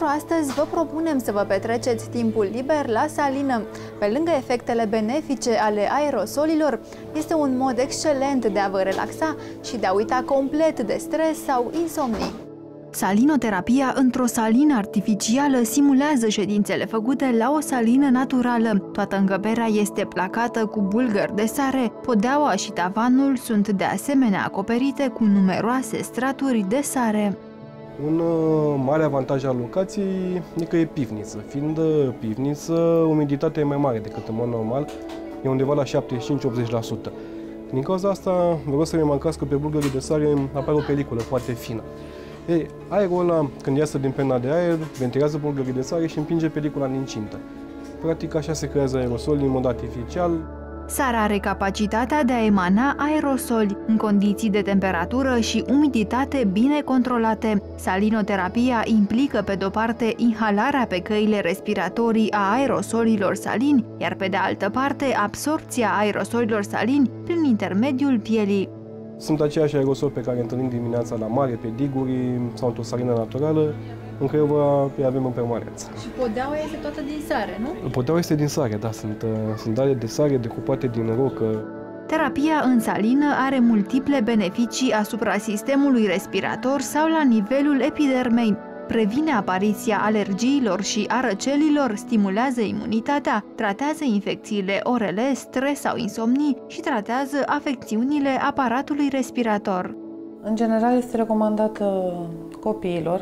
Pentru astăzi vă propunem să vă petreceți timpul liber la salină. Pe lângă efectele benefice ale aerosolilor, este un mod excelent de a vă relaxa și de a uita complet de stres sau insomnii. Salinoterapia într-o salină artificială simulează ședințele făcute la o salină naturală. Toată încăperea este placată cu bulgări de sare. Podeaua și tavanul sunt de asemenea acoperite cu numeroase straturi de sare. Un mare avantaj al locației e că e pivniță. Fiind pivniță, umiditatea e mai mare decât în mod normal, e undeva la 75-80%. Din cauza asta, vreau să remarcați că pe bulgării de sare apare o peliculă foarte fină. Ei, aerul ăla, când iasă din pena de aer, ventilează bulgării de sare și împinge pelicula în incintă. Practic, așa se creează aerosoli în mod artificial. Sarea are capacitatea de a emana aerosoli în condiții de temperatură și umiditate bine controlate. Salinoterapia implică, pe de-o parte, inhalarea pe căile respiratorii a aerosolilor salini, iar pe de altă parte, absorpția aerosolilor salini prin intermediul pielii. Sunt aceiași aerosoli pe care îi întâlnim dimineața la mare, pe diguri sau într-o salină naturală, în care îi avem în permanență. Și podeaua este toată din sare, nu? Podeaua este din sare, da, sunt ale de sare decupate din rocă. Terapia în salină are multiple beneficii asupra sistemului respirator sau la nivelul epidermei. Previne apariția alergiilor și a răcelilor, stimulează imunitatea, tratează infecțiile orele, stres sau insomnii și tratează afecțiunile aparatului respirator. În general este recomandată copiilor,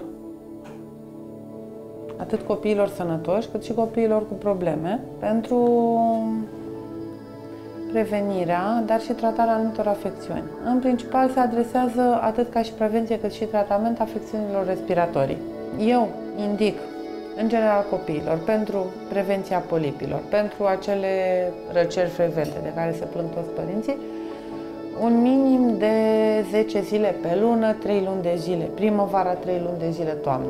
atât copiilor sănătoși cât și copiilor cu probleme, pentru prevenirea, dar și tratarea anumitor afecțiuni. În principal se adresează atât ca și prevenție cât și tratament afecțiunilor respiratorii. Eu indic, în general copiilor, pentru prevenția polipilor, pentru acele răceli frecvente de care se plâng toți părinții, un minim de 10 zile pe lună, 3 luni de zile primăvara, 3 luni de zile toamnă.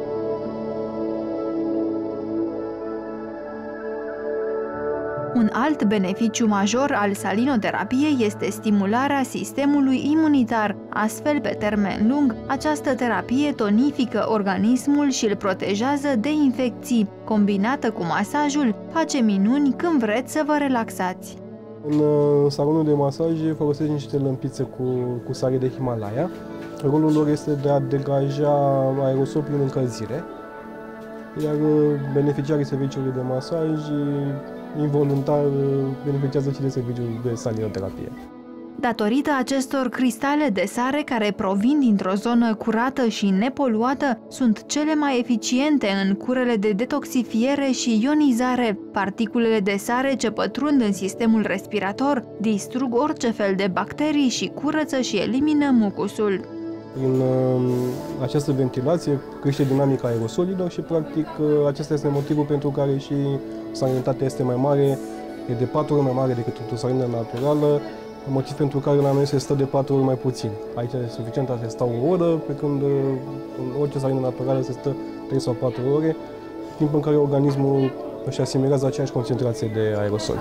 Un alt beneficiu major al salinoterapiei este stimularea sistemului imunitar. Astfel, pe termen lung, această terapie tonifică organismul și îl protejează de infecții. Combinată cu masajul, face minuni când vreți să vă relaxați. În salonul de masaj folosesc niște lămpițe cu sare de Himalaya. Rolul lor este de a degaja aerosol prin încălzire, iar beneficiarii serviciului de masaj involuntar beneficiază și de serviciul de salinoterapie. Datorită acestor cristale de sare care provin dintr-o zonă curată și nepoluată, sunt cele mai eficiente în curele de detoxifiere și ionizare. Particulele de sare ce pătrund în sistemul respirator distrug orice fel de bacterii și curăță și elimină mucusul. Prin această ventilație crește dinamica aerosolilor și, practic, acesta este motivul pentru care și salinitatea este mai mare, e de 4 ori mai mare decât într-o salină naturală, motiv pentru care la noi se stă de 4 ori mai puțin. Aici e suficient să stau o oră, pe când în orice salină naturală se stă 3 sau 4 ore, timp în care organismul își asimilează aceeași concentrație de aerosoli.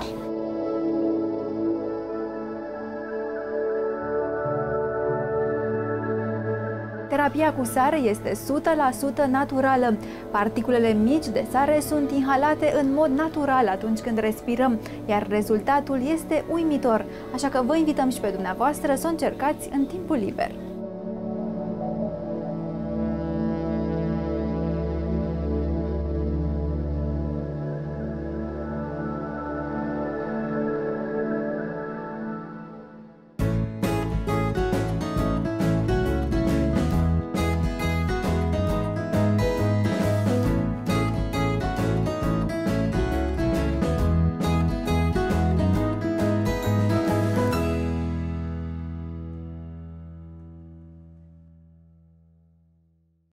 Terapia cu sare este 100% naturală. Particulele mici de sare sunt inhalate în mod natural atunci când respirăm, iar rezultatul este uimitor. Așa că vă invităm și pe dumneavoastră să o încercați în timpul liber.